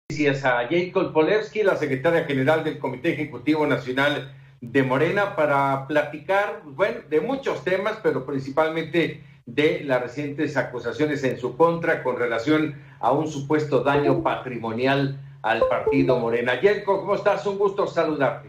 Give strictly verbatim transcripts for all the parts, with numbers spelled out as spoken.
Gracias a Jacob Polewski, la secretaria general del Comité Ejecutivo Nacional de Morena, para platicar, bueno, de muchos temas, pero principalmente de las recientes acusaciones en su contra con relación a un supuesto daño patrimonial al partido Morena. Jacob, ¿cómo estás? Un gusto saludarte.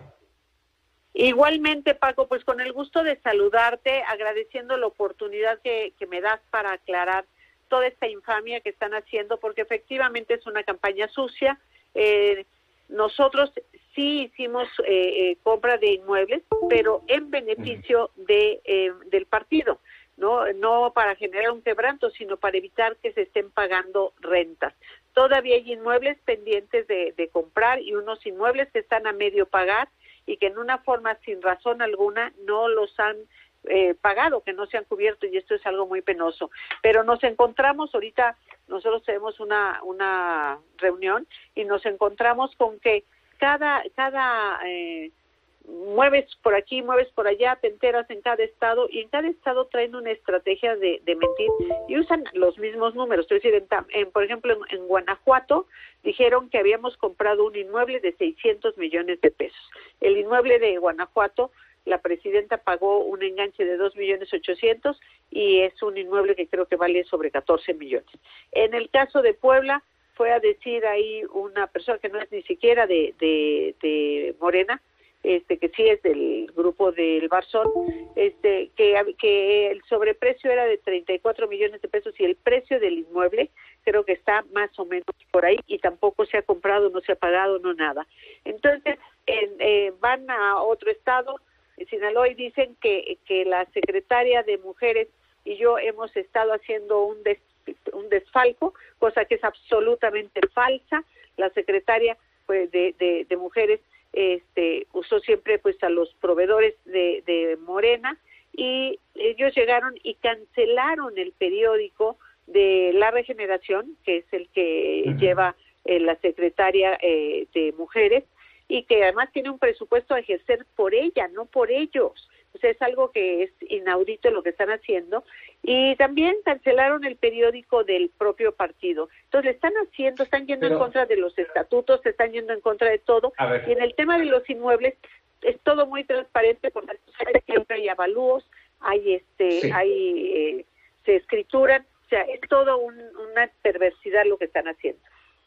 Igualmente, Paco, pues con el gusto de saludarte, agradeciendo la oportunidad que, que me das para aclarar toda esta infamia que están haciendo, porque efectivamente es una campaña sucia. Eh, nosotros sí hicimos eh, eh, compra de inmuebles, pero en beneficio de eh, del partido, no no para generar un quebranto, sino para evitar que se estén pagando rentas. Todavía hay inmuebles pendientes de, de comprar y unos inmuebles que están a medio pagar y que en una forma sin razón alguna no los han Eh, pagado, que no se han cubierto, y esto es algo muy penoso. Pero nos encontramos ahorita, nosotros tenemos una una reunión y nos encontramos con que cada cada eh, mueves por aquí, mueves por allá, te enteras en cada estado, y en cada estado traen una estrategia de, de mentir y usan los mismos números. Es decir, en, en, por ejemplo, en, en Guanajuato dijeron que habíamos comprado un inmueble de seiscientos millones de pesos. El inmueble de Guanajuato, la presidenta pagó un enganche de dos millones ochocientos y es un inmueble que creo que vale sobre catorce millones. En el caso de Puebla, fue a decir ahí una persona que no es ni siquiera de, de, de Morena, este que sí es del grupo del Barzón, este que, que el sobreprecio era de treinta y cuatro millones de pesos y el precio del inmueble creo que está más o menos por ahí y tampoco se ha comprado, no se ha pagado, no nada. Entonces en, eh, van a otro estado, en Sinaloa, y dicen que, que la secretaria de Mujeres y yo hemos estado haciendo un, des, un desfalco, cosa que es absolutamente falsa. La secretaria pues de, de, de Mujeres este, usó siempre pues a los proveedores de, de Morena, y ellos llegaron y cancelaron el periódico de La Regeneración, que es el que uh-huh. lleva eh, la secretaria eh, de Mujeres, y que además tiene un presupuesto a ejercer por ella, no por ellos. O sea, es algo que es inaudito lo que están haciendo. Y también cancelaron el periódico del propio partido. Entonces, le están haciendo, están yendo Pero, en contra de los estatutos, se están yendo en contra de todo. Y en el tema de los inmuebles, es todo muy transparente, porque siempre hay avalúos, hay, este, sí. hay eh, se escrituran. O sea, es todo un, una perversidad lo que están haciendo.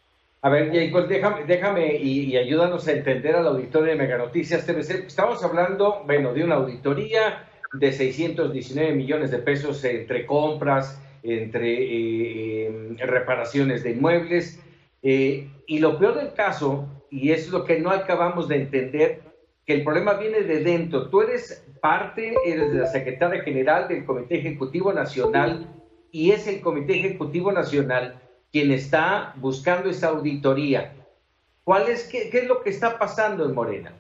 A ver, Jacob, déjame, déjame y, y ayúdanos a entender al auditorio de Mega Noticias T V C. Estamos hablando, bueno, de una auditoría de seiscientos diecinueve millones de pesos entre compras, entre eh, eh, reparaciones de inmuebles. Eh, y lo peor del caso, y es lo que no acabamos de entender, que el problema viene de dentro. Tú eres parte, eres de la secretaria general del Comité Ejecutivo Nacional, y es el Comité Ejecutivo Nacional quien está buscando esa auditoría. ¿Cuál es, qué, qué es lo que está pasando en Morena?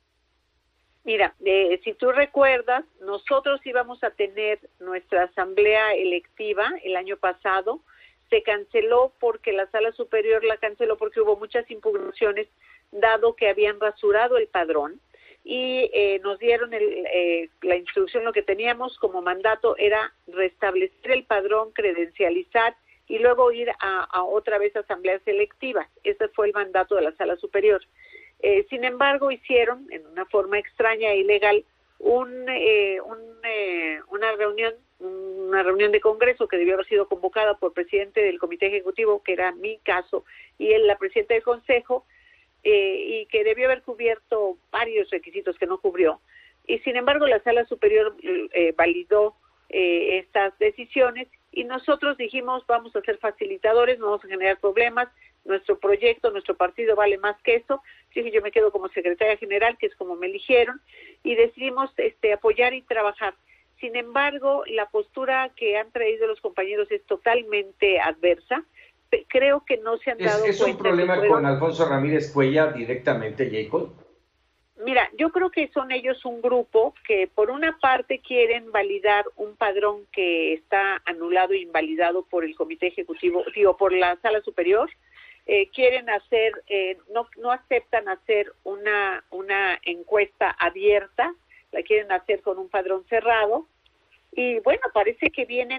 Mira, eh, si tú recuerdas, nosotros íbamos a tener nuestra asamblea electiva el año pasado, se canceló porque la Sala Superior la canceló porque hubo muchas impugnaciones, dado que habían rasurado el padrón, y eh, nos dieron el, eh, la instrucción, lo que teníamos como mandato era restablecer el padrón, credencializar, y luego ir a, a otra vez a asambleas selectivas. Ese fue el mandato de la Sala Superior. Eh, sin embargo, hicieron, en una forma extraña e ilegal, un, eh, un, eh, una reunión una reunión de congreso que debió haber sido convocada por el presidente del Comité Ejecutivo, que era mi caso, y él, la presidenta del Consejo, eh, y que debió haber cubierto varios requisitos que no cubrió. Y sin embargo, la Sala Superior eh, validó eh, estas decisiones, y nosotros dijimos, vamos a ser facilitadores, no vamos a generar problemas, nuestro proyecto, nuestro partido vale más que eso. Así yo me quedo como secretaria general, que es como me eligieron, y decidimos este, apoyar y trabajar. Sin embargo, la postura que han traído los compañeros es totalmente adversa. Creo que no se han dado ¿Es, es cuenta. ¿Es un problema fueron... con Alfonso Ramírez Cuellar directamente, Jacob? Mira, yo creo que son ellos un grupo que por una parte quieren validar un padrón que está anulado e invalidado por el Comité Ejecutivo, digo, por la Sala Superior. Eh, quieren hacer, eh, no no aceptan hacer una una encuesta abierta, la quieren hacer con un padrón cerrado, y bueno, parece que vienen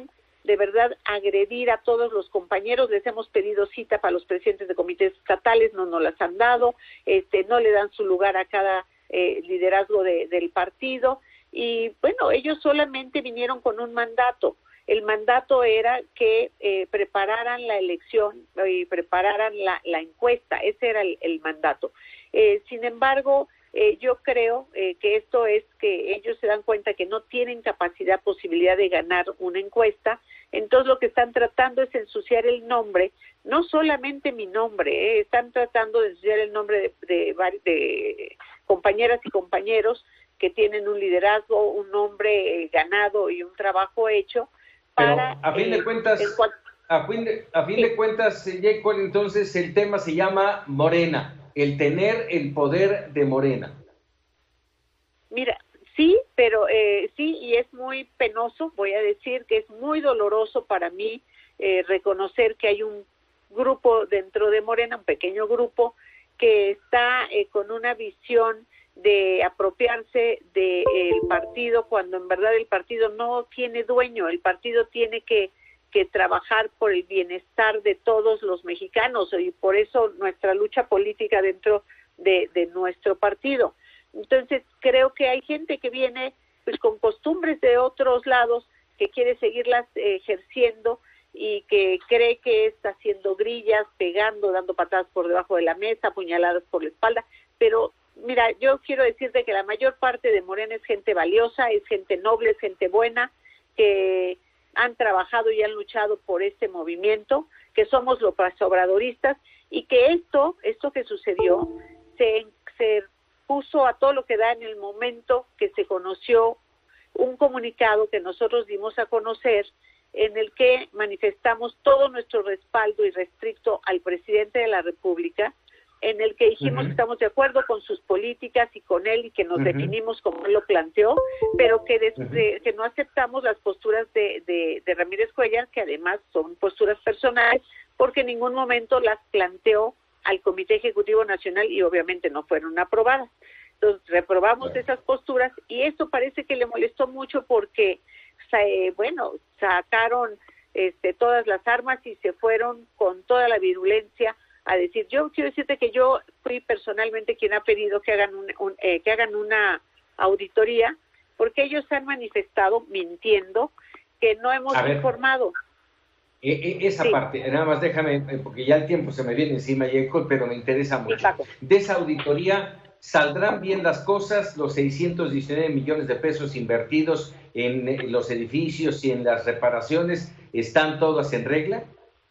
de verdad agredir a todos los compañeros. Les hemos pedido cita para los presidentes de comités estatales, no nos las han dado, este, no le dan su lugar a cada eh, liderazgo de, del partido, y bueno, ellos solamente vinieron con un mandato. El mandato era que eh, prepararan la elección y prepararan la, la encuesta, ese era el, el mandato. Eh, sin embargo, eh, yo creo eh, que esto es que ellos se dan cuenta que no tienen capacidad, posibilidad de ganar una encuesta, entonces lo que están tratando es ensuciar el nombre, no solamente mi nombre, eh, están tratando de ensuciar el nombre de, de, de, de compañeras y compañeros que tienen un liderazgo, un nombre eh, ganado y un trabajo hecho. Pero Para, a fin de cuentas, eh, a fin de, a fin sí. de cuentas, J. Cole, entonces el tema se llama Morena, el tener el poder de Morena. Mira, sí, pero eh, sí, y es muy penoso, voy a decir que es muy doloroso para mí eh, reconocer que hay un grupo dentro de Morena, un pequeño grupo, que está eh, con una visión de apropiarse del partido, cuando en verdad el partido no tiene dueño, el partido tiene que, que trabajar por el bienestar de todos los mexicanos, y por eso nuestra lucha política dentro de, de nuestro partido. Entonces creo que hay gente que viene pues con costumbres de otros lados, que quiere seguirlas eh, ejerciendo, y que cree que está haciendo grillas, pegando, dando patadas por debajo de la mesa, puñaladas por la espalda, pero mira, yo quiero decirte que la mayor parte de Morena es gente valiosa, es gente noble, es gente buena, que han trabajado y han luchado por este movimiento, que somos los obradoristas, y que esto, esto que sucedió, se, se puso a todo lo que da en el momento que se conoció un comunicado que nosotros dimos a conocer, en el que manifestamos todo nuestro respaldo irrestricto al presidente de la República, en el que dijimos uh-huh. que estamos de acuerdo con sus políticas y con él, y que nos uh-huh. definimos como él lo planteó, pero que, de, uh-huh. de, que no aceptamos las posturas de, de, de Ramírez Cuellar, que además son posturas personales, porque en ningún momento las planteó al Comité Ejecutivo Nacional y obviamente no fueron aprobadas. Entonces reprobamos uh-huh. esas posturas, y eso parece que le molestó mucho porque, eh, bueno, sacaron este, todas las armas y se fueron con toda la virulencia a decir. Yo quiero decirte que yo fui personalmente quien ha pedido que hagan un, un, eh, que hagan una auditoría, porque ellos han manifestado, mintiendo, que no hemos a informado. Ver, eh, esa sí. parte, nada más déjame, porque ya el tiempo se me viene encima, Jacob, pero me interesa mucho. Sí, de esa auditoría, ¿saldrán bien las cosas? Los seiscientos diecinueve millones de pesos invertidos en los edificios y en las reparaciones, ¿están todas en regla?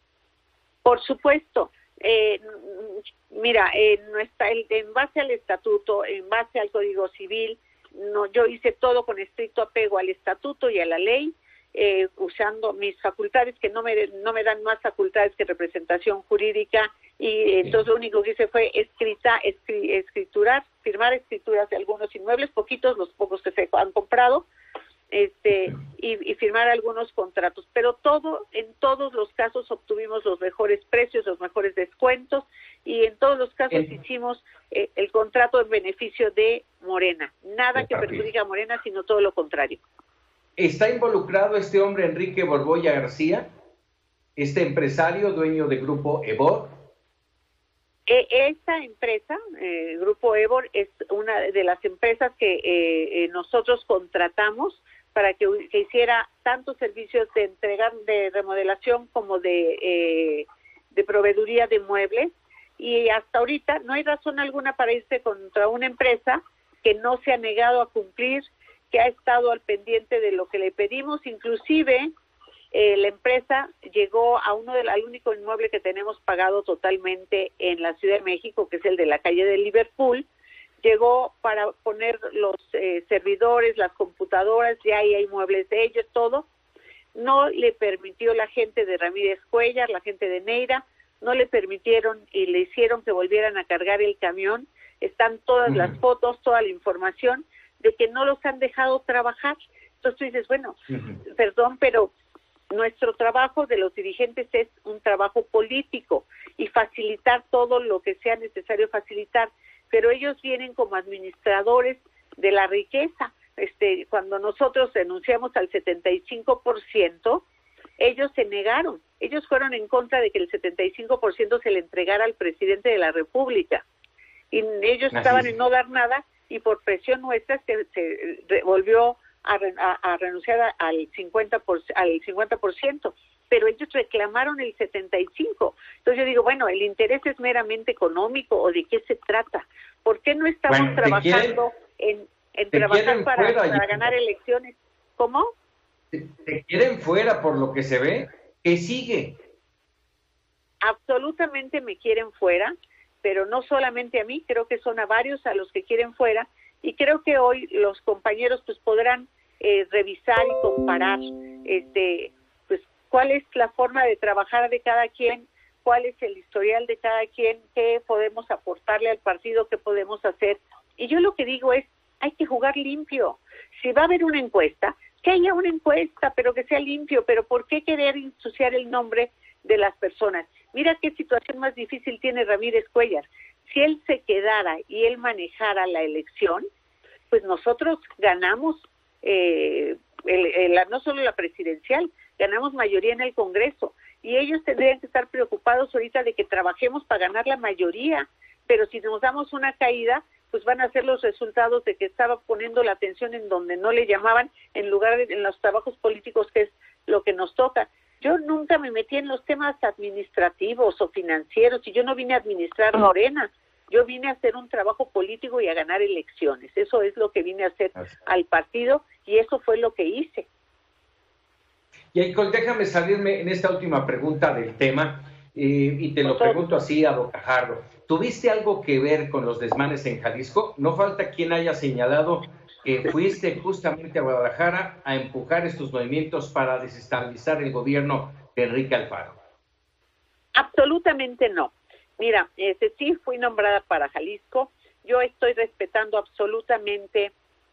Por supuesto. Eh, mira, eh, no está, en base al estatuto, en base al Código Civil, no, yo hice todo con estricto apego al estatuto y a la ley, eh, usando mis facultades, que no me, no me dan más facultades que representación jurídica, y entonces lo único que hice fue escrita, escri, escriturar, firmar escrituras de algunos inmuebles, poquitos, los pocos que se han comprado, este y, y firmar algunos contratos, pero todo, en todos los casos obtuvimos los mejores precios, los mejores descuentos, y en todos los casos el, hicimos eh, el contrato en beneficio de Morena, nada que perjudique a Morena, sino todo lo contrario. ¿Está involucrado este hombre Enrique Borbolla García, este empresario dueño de Grupo Ebor? Eh, esta empresa, eh, Grupo Ebor, es una de las empresas que eh, eh, nosotros contratamos para que, que hiciera tanto servicios de entrega, de remodelación, como de, eh, de proveeduría de muebles, y hasta ahorita no hay razón alguna para irse contra una empresa que no se ha negado a cumplir, que ha estado al pendiente de lo que le pedimos. Inclusive eh, la empresa llegó a uno del, al único inmueble que tenemos pagado totalmente en la Ciudad de México, que es el de la calle de Liverpool. Llegó para poner los eh, servidores, las computadoras, ya ahí hay muebles de ellos, todo. No le permitió la gente de Ramírez Cuellar, la gente de Neira, no le permitieron y le hicieron que volvieran a cargar el camión. Están todas uh-huh. las fotos, toda la información de que no los han dejado trabajar. Entonces tú dices, bueno, uh-huh. perdón, pero nuestro trabajo de los dirigentes es un trabajo político y facilitar todo lo que sea necesario facilitar, pero ellos vienen como administradores de la riqueza. Este, cuando nosotros renunciamos al setenta y cinco por ciento, ellos se negaron, ellos fueron en contra de que el setenta y cinco por ciento se le entregara al presidente de la República, y ellos Así estaban es. en no dar nada, y por presión nuestra se, se volvió a, a, a renunciar al cincuenta por ciento, al cincuenta por ciento, pero ellos reclamaron el setenta y cinco por ciento. Entonces yo digo, bueno, ¿el interés es meramente económico o de qué se trata? ¿Por qué no estamos bueno, trabajando quieren, en, en trabajar para, fuera, para ganar elecciones? ¿Cómo? Te, te quieren fuera por lo que se ve. ¿Qué sigue? Absolutamente me quieren fuera, pero no solamente a mí, creo que son a varios a los que quieren fuera, y creo que hoy los compañeros pues podrán eh, revisar y comparar este pues cuál es la forma de trabajar de cada quien, cuál es el historial de cada quien, qué podemos aportarle al partido, qué podemos hacer. Y yo lo que digo es, hay que jugar limpio. Si va a haber una encuesta, que haya una encuesta, pero que sea limpio. Pero ¿por qué querer ensuciar el nombre de las personas? Mira qué situación más difícil tiene Ramírez Cuéllar. Si él se quedara y él manejara la elección, pues nosotros ganamos, eh, el, el, no solo la presidencial, ganamos mayoría en el Congreso. Y ellos tendrían que estar preocupados ahorita de que trabajemos para ganar la mayoría. Pero si nos damos una caída, pues van a ser los resultados de que estaba poniendo la atención en donde no le llamaban, en lugar de en los trabajos políticos, que es lo que nos toca. Yo nunca me metí en los temas administrativos o financieros, y yo no vine a administrar Morena, yo vine a hacer un trabajo político y a ganar elecciones. Eso es lo que vine a hacer al partido, y eso fue lo que hice. Y Aicol, déjame salirme en esta última pregunta del tema, eh, y te lo pregunto así a bocajarro. ¿Tuviste algo que ver con los desmanes en Jalisco? No falta quien haya señalado que fuiste justamente a Guadalajara a empujar estos movimientos para desestabilizar el gobierno de Enrique Alfaro. Absolutamente no. Mira, este, sí fui nombrada para Jalisco. Yo estoy respetando absolutamente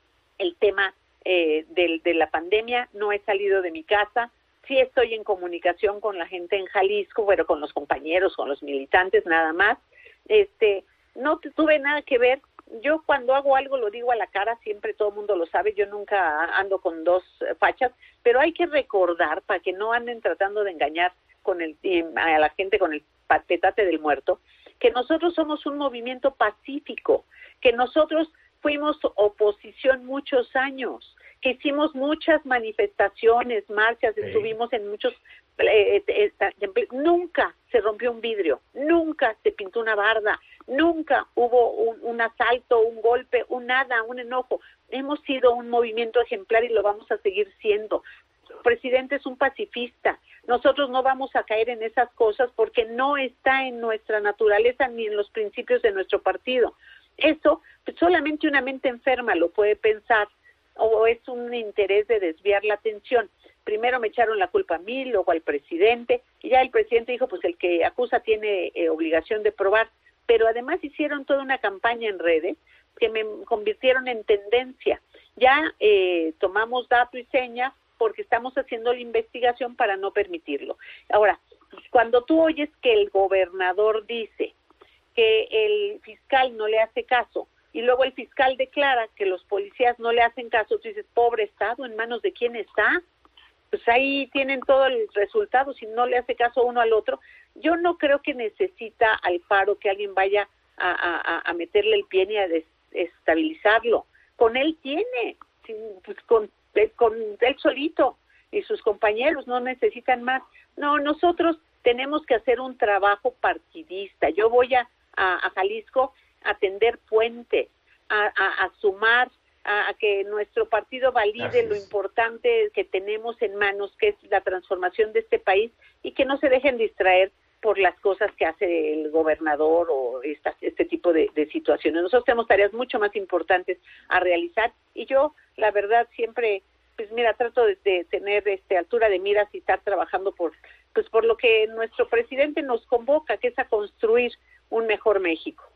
el tema eh, del, de la pandemia. No he salido de mi casa. Sí estoy en comunicación con la gente en Jalisco, pero con los compañeros, con los militantes, nada más. Este, no tuve nada que ver. Yo cuando hago algo lo digo a la cara, siempre todo el mundo lo sabe, yo nunca ando con dos fachas, pero hay que recordar, para que no anden tratando de engañar con el a la gente con el petate del muerto, que nosotros somos un movimiento pacífico, que nosotros fuimos oposición muchos años, que hicimos muchas manifestaciones, marchas, sí. Estuvimos en muchos... Eh, eh, eh, nunca se rompió un vidrio, nunca se pintó una barda, nunca hubo un, un asalto, un golpe, un nada, un enojo. Hemos sido un movimiento ejemplar y lo vamos a seguir siendo. El presidente es un pacifista. Nosotros no vamos a caer en esas cosas porque no está en nuestra naturaleza ni en los principios de nuestro partido. Eso pues, solamente una mente enferma lo puede pensar, o es un interés de desviar la atención. Primero me echaron la culpa a mí, luego al presidente, y ya el presidente dijo, pues el que acusa tiene eh, obligación de probar. Pero además hicieron toda una campaña en redes que me convirtieron en tendencia. Ya eh, tomamos dato y seña porque estamos haciendo la investigación para no permitirlo. Ahora, cuando tú oyes que el gobernador dice que el fiscal no le hace caso, y luego el fiscal declara que los policías no le hacen caso, tú dices, pobre Estado, ¿en manos de quién está? Pues ahí tienen todo el resultado, si no le hace caso uno al otro. Yo no creo que necesita Alfaro que alguien vaya a, a, a meterle el pie ni a desestabilizarlo. Con él tiene, pues con, con él solito y sus compañeros, no necesitan más. No, nosotros tenemos que hacer un trabajo partidista. Yo voy a, a, a Jalisco a tender puentes, a, a, a sumar, a, a que nuestro partido valide lo importante que tenemos en manos, que es la transformación de este país, y que no se dejen distraer por las cosas que hace el gobernador o esta, este tipo de, de situaciones. Nosotros tenemos tareas mucho más importantes a realizar, y yo, la verdad, siempre, pues mira, trato de, de tener este altura de miras y estar trabajando por, pues por lo que nuestro presidente nos convoca, que es a construir un mejor México.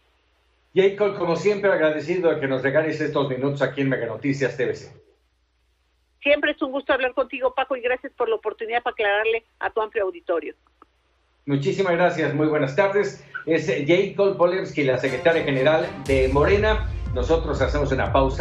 Y Aicol, como siempre, agradecido de que nos regales estos minutos aquí en Mega Noticias T V C. Siempre es un gusto hablar contigo, Paco, y gracias por la oportunidad para aclararle a tu amplio auditorio. Muchísimas gracias, muy buenas tardes. Es Aicol Polewski, la secretaria general de Morena. Nosotros hacemos una pausa.